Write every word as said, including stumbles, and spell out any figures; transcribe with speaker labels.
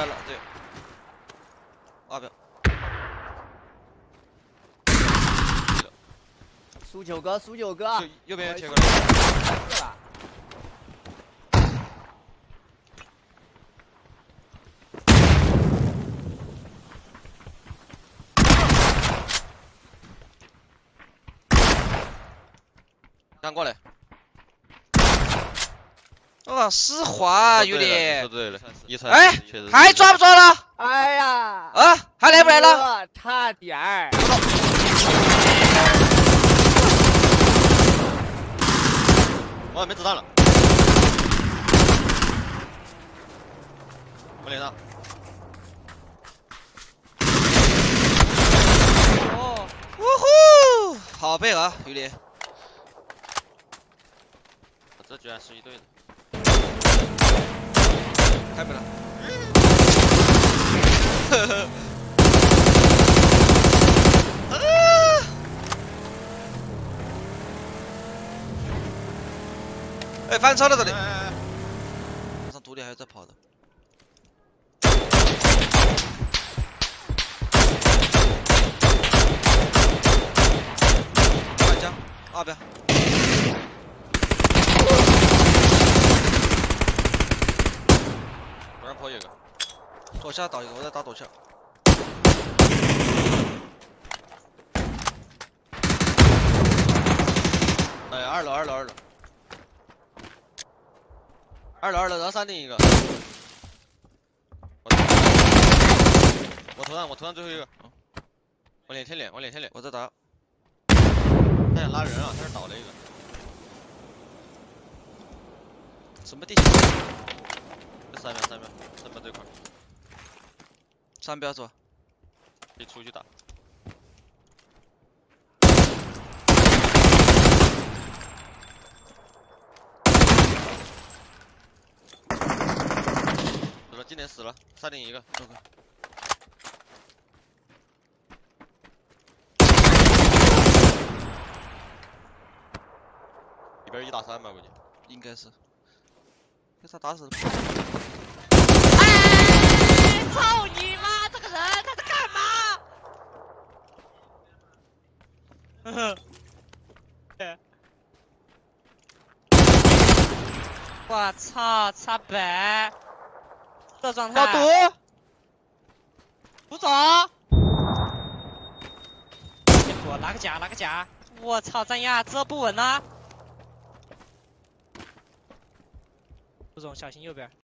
Speaker 1: 来了，对。啊不要。
Speaker 2: 输九个，输九个。
Speaker 1: 右右边有切过来。
Speaker 2: 是吧？
Speaker 1: 赶过来！哦，死话有点。
Speaker 3: 说对了，一层
Speaker 1: 哎，
Speaker 3: 确实。
Speaker 1: 还抓不抓了？
Speaker 2: 哎呀！
Speaker 1: 啊，还来不来了？
Speaker 2: 差点儿。
Speaker 3: 我没子弹了。我脸上。
Speaker 1: 哦，呜呼，好配合，有点。
Speaker 3: 这居然是一队的，
Speaker 1: 开不了。哎，翻车了这里！上独立还有在跑的。买家，二标。
Speaker 3: 坡有个，
Speaker 1: 左下倒一个，我在打左下。
Speaker 3: 哎，二楼，二楼，二楼，二楼，二楼，然后山顶一个。我我头上，我头上最后一个。嗯、我脸贴脸，我脸贴脸，
Speaker 1: 我在打。
Speaker 3: 他想拉人啊，他是倒了一个。
Speaker 1: 什么地形？
Speaker 3: 这三秒，三秒，三秒这块。
Speaker 1: 三标走，
Speaker 3: 可以出去打。死了，今年死了，山顶一个。OK。里边一打三吧，估计。
Speaker 1: 应该是。被他打死了。
Speaker 2: 哎！操你妈！这个人他在干嘛？呵呵。我操！擦白。这状态。要赌。不走。别躲，拿个甲，拿个甲。我操！张亚，这不稳啊！不中，小心右边。